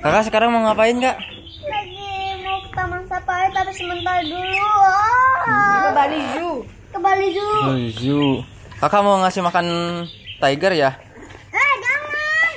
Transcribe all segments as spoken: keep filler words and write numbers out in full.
Kakak sekarang mau ngapain, Kak? Lagi mau ke Taman Safari tapi sebentar dulu. Oh. Ke Bali Zoo. Ke Bali Zoo. Oh, zoo. Kakak mau ngasih makan tiger ya? Eh, jangan.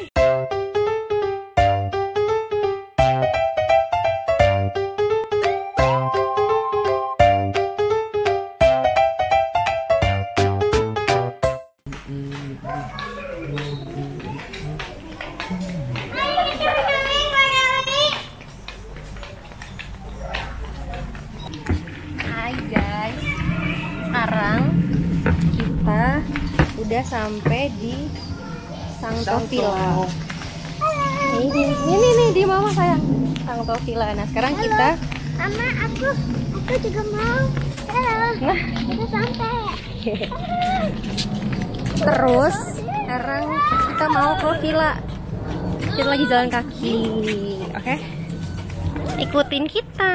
Hai guys, sekarang kita udah sampai di Sangto Villa. Ini, ini nih di mama sayang, Sangto Villa. Nah sekarang Halo. kita, Mama, aku aku juga mau. Halo. nah Kita sampai. terus sekarang kita mau ke villa. Kita lagi jalan kaki, oke? Ikutin kita.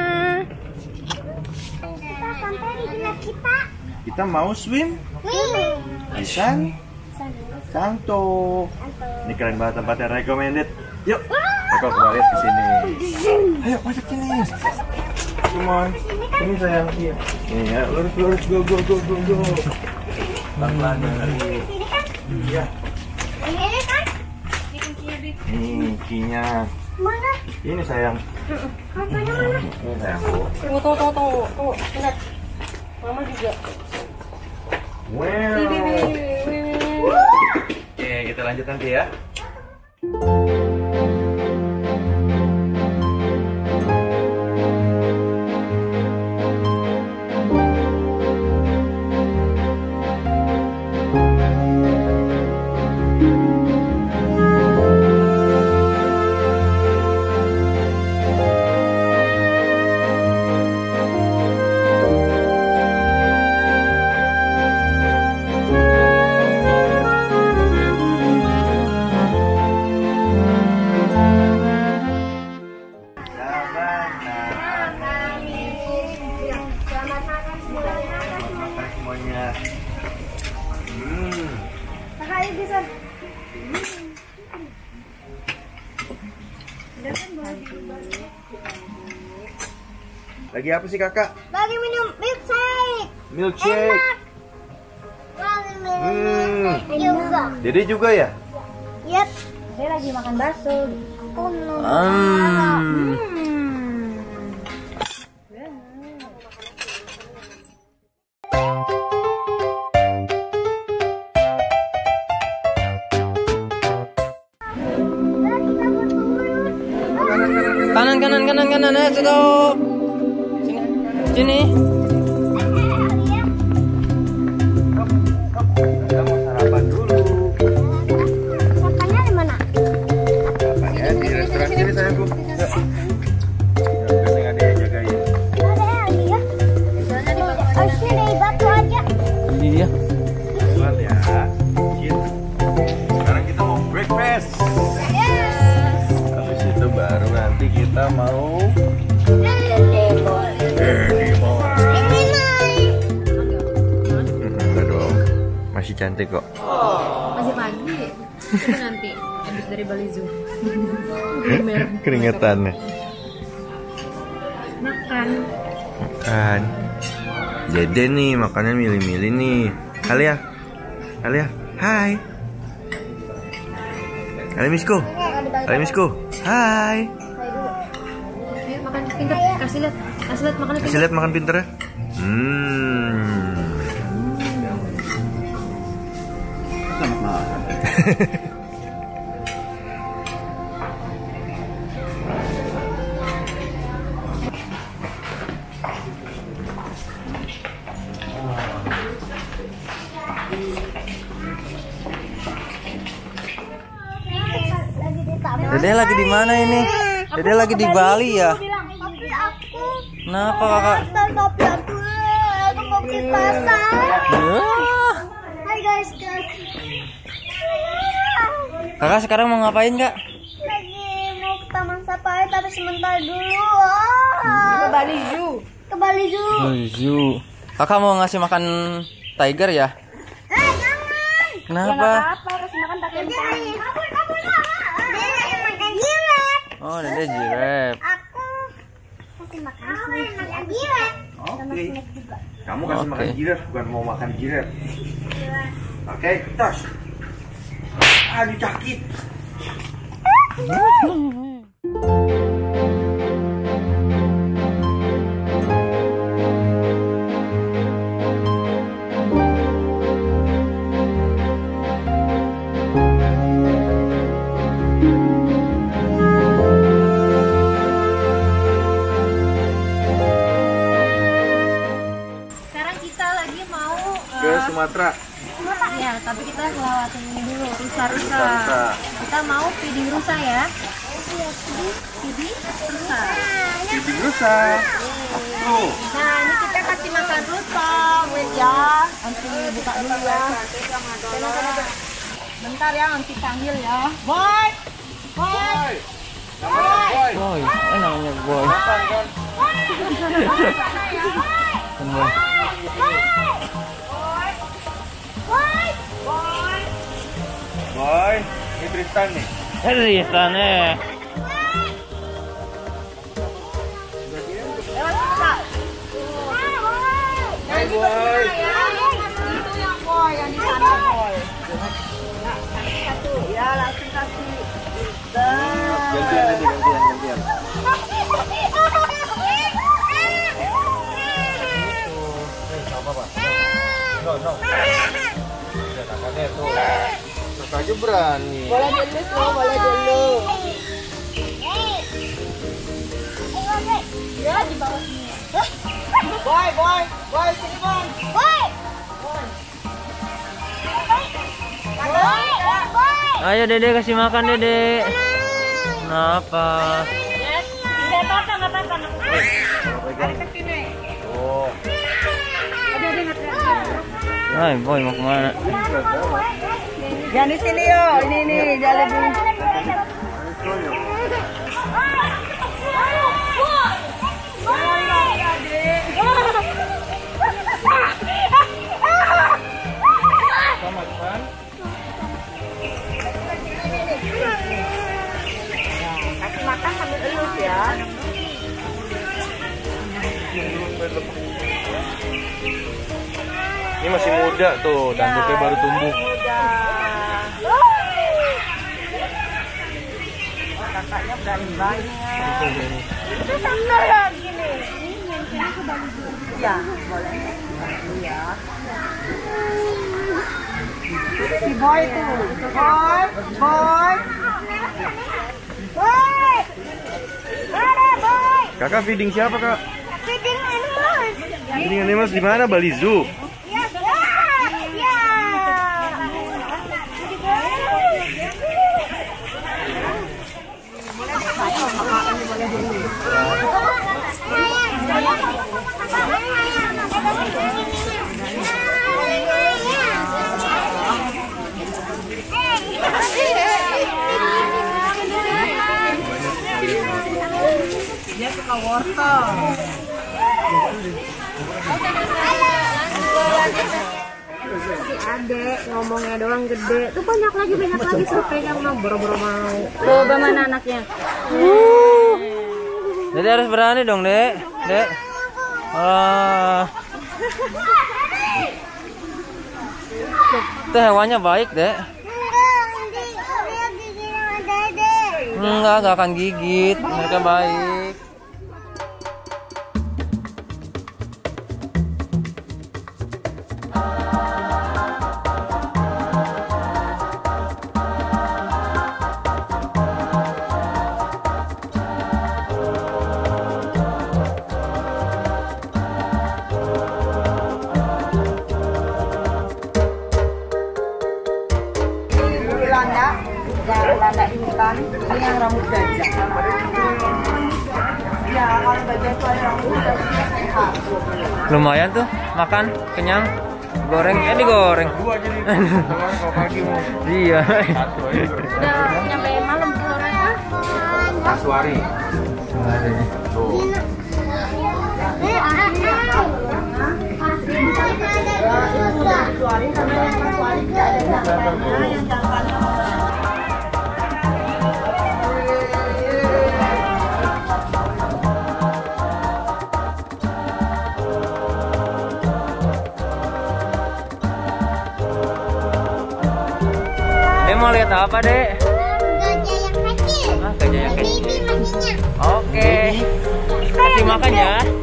Kita sampai di villa kita. Kita mau swim Wih. di San Sangto. Ini keren banget tempatnya, recommended. Yuk, aku kembali ke sini. Ayo masuk sini. Come on. Ini sayang. Iya. Nih ya, lurus lurus go go go go go. Pelan-pelan dari. Iya. Ini kan? Ini kinya. Mana? Ini sayang. Apanya mana? Ini sayangku. Tunggu, tunggu, tunggu, tunggu, tunggu. Bentar. Mama juga. Wow. Wih, wih, wih, wih, wih. Oke, kita lanjut nanti ya. Selamat makan semuanya. Makan semuanya. Hmm. Kakak ini bisa. Lagi apa sih kakak? Lagi minum milkshake. Milkshake. Lagi minum Hmm. milkshake juga. Dede juga ya? Yap. Saya lagi makan bakso. Oh no. Hmm. Kanan kanan kanan kanan ayo tuh. Sini. Sini. Kita mau sarapan dulu. Makannya di mana? Sarapan ya di restoran sini sayangku. Yuk. Biar ada yang jagain. Ada lagi ya? Oh, sini dari batu aja. Iya. Buat ya. Gitu. Sekarang kita mau breakfast. Habis itu baru nanti kita mau Daddy Boy. Enggak dong. Masih cantik kok. Masih pagi. Itu nanti habis dari Bali Zoo. Keringetannya. Makan. Makan. Dede nih makannya milih-milih nih. Alia. Alia. Hai. Alia Misko. Alia Misko. Hai. Ayo makan pintar. Kasih lihat. Kasih lihat makannya Kasih pintar. lihat makan pinter ya. Hmm. Selamat makan. Lagi di taman. Dede lagi di mana ini? Dede lagi di Bali ya? Tapi aku. Kenapa kakak? Tapi aku. Aku mau ke pasar. Yah. Hai guys, guys. Kakak sekarang mau ngapain, Kak? Lagi mau ke Taman Safari tapi sebentar dulu. Ke Oh. Bali Zoo. Ke Bali Zoo. Oh, zoo. Kakak mau ngasih makan tiger ya? Eh, jangan. Kenapa? Apa kasih makan pakai Jangan. Kabur, kabur, kabur. Dia lagi makan jilat. Oh, Dede jirep. Aku kasih makan jirep. Oke. Kamu kasih makan jirep, bukan mau makan jirep. Oke, tos. Aduh sakit. Sekarang kita lagi mau Ke uh, Sumatera. ya, tapi kita ngelewatin ini dulu, rusa-rusa. Rusa-rusa. Kita mau feeding rusa ya. Feeding rusa. Feeding rusa. Tuh. Nah, ini kita kasih makan rusa, wait ya. Nanti buka dulu ya. Bentar ya, nanti panggil ya. Boy, boy, Namanya Boy. Boy, eh namanya Boy. Boy. Boy, ini Tristan nih. Tristan eh. Hai Boy. itu yang boy, yang di sana boy. Satu, ya langsung kasih. Gantian aja, gantian, gantian. Apa Pak? No, no. Ya kakaknya tuh. Kakak aja berani. Boleh dulu, slow, boleh dulu. Ya di bawah sini. Boy, boy, boy, sini boy. Boy. Ayo Dede kasih makan Dede. Kenapa? Yes. Tidak apa-apa, nggak apa-apa. Tarik ke sini. Oh. Ada ada nggak? Hai Boy mau kemana? Jangan di sini yo, ini nih jalan dulu. Kasih makan sambil elus ya. Ini masih muda tuh, tanduknya baru tumbuh. Kakaknya berani banget. Itu sama lagi nih. Ya, boleh. Iya. Si boy tuh, boy, boy, Boy. Ada boy. Kakak feeding siapa kak? Feeding animals. Feeding animals di mana? Bali Zoo. Ya, ya, ya. dia suka wortel. Si adek ngomongnya doang gede. Tuh banyak lagi banyak lagi suruh pegang mau boro-boro mau. Tuh bagaimana anaknya? Dede harus berani dong Dek. Dek. Ah. Itu hewannya baik Dek. Enggak, enggak akan gigit. Mereka baik. Belanda, Belanda di hutan. Ini yang rambut gajah. Ya, kalau gajah itu ada rambut gajah sehat. Lumayan tuh, makan kenyang. Goreng, eh digoreng. Dua jadi. Kalau pagi mau. Iya. Satu aja. Udah nyampe malam telurnya. Aswari. Tuh. Suari sama yang suari tidak ada jangkanya, yang jangkanya lihat apa, Dek? Gajah yang kecil. Ah, gajah yang kecil. Bibi mandinya. Oke. Kasih makan ya.